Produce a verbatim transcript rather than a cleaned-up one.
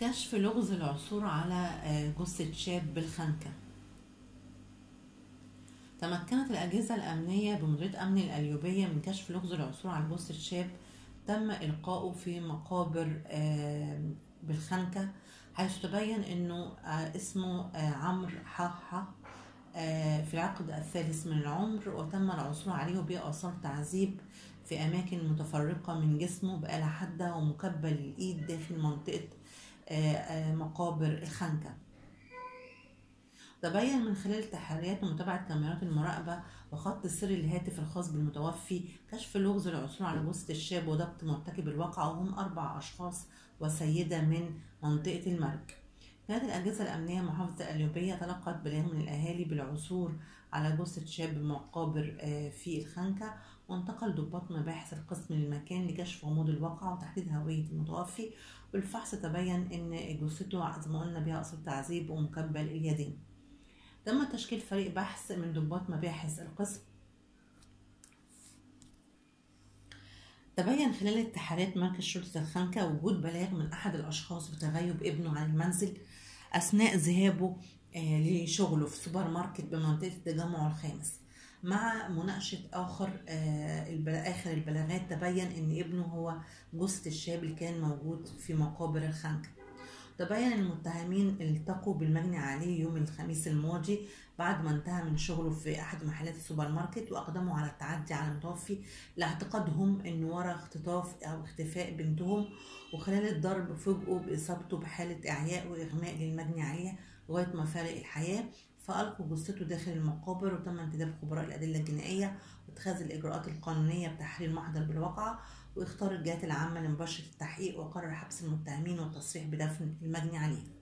كشف لغز العثور على جثة شاب بالخنكة. تمكنت الأجهزة الأمنية بمديرية أمن القليوبية من كشف لغز العثور على جثة شاب تم إلقاؤه في مقابر بالخنكة، حيث تبين أنه اسمه عمرو حاحة في العقد الثالث من العمر، وتم العثور عليه بآثار تعذيب في أماكن متفرقة من جسمه بآلة حادة ومكبل الإيد داخل منطقة مقابر الخنكة. تبين من خلال تحريات ومتابعة كاميرات المراقبة وخط السر الهاتف الخاص بالمتوفي كشف لغز العثور على جثة الشاب وضبط مرتكب الواقعة، وهم أربع أشخاص وسيدة من منطقة المرج. كانت الأجهزة الأمنية محافظة القليوبية تلقت بلاغ من الأهالي بالعثور على جثة شاب بمقابر في الخنكة، وانتقل ضباط مباحث القسم للمكان لكشف غموض الواقعة وتحديد هوية المتوفي. بالفحص تبين أن جثته زي ما قلنا بها أثار تعذيب ومكبل اليدين. تم تشكيل فريق بحث من ضباط مباحث القسم. تبين خلال التحريات مركز شرطة الخنكة وجود بلاغ من أحد الأشخاص بتغيب ابنه عن المنزل أثناء ذهابه لشغله في سوبر ماركت بمنطقة التجمع الخامس. مع مناقشة آخر آخر البلاغات تبين أن ابنه هو جثة الشاب اللي كان موجود في مقابر الخنكة. تبين المتهمين التقوا بالمجني عليه يوم الخميس الماضي بعد ما انتهى من شغله في أحد محلات السوبر ماركت، وأقدموا على التعدي على المتوفي لاعتقادهم أنه ورا اختطاف أو اختفاء بنتهم، وخلال الضرب فوجئوا بإصابته بحالة إعياء وإغماء للمجني عليه لغاية ما فارق الحياة، فألقوا جثته داخل المقابر. وتم انتداب خبراء الأدلة الجنائية واتخاذ الإجراءات القانونية بتحرير محضر بالواقعة، واختار الجهات العامة لمباشرة التحقيق، وقرر حبس المتهمين والتصريح بدفن المجني عليه.